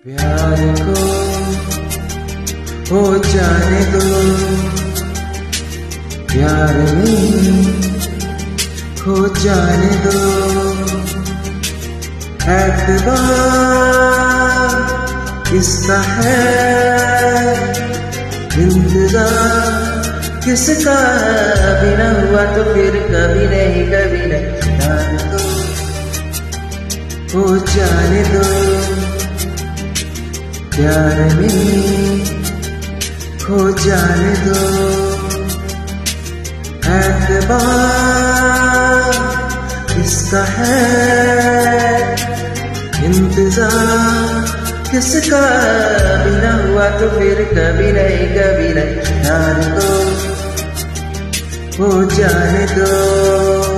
प्यार को हो जाने दो, प्यार में हो जाने दो। एतबार किसका है, इंतजार किसका है। बिना हुआ तो फिर कभी नहीं, कभी नहीं। प्यार को हो जाने दो, प्यार में हो जाने दो। एतबार किसका है, इंतजार किसका। बिना हुआ तो फिर कभी नहीं, कभी नहीं। प्यार को हो जाने दो।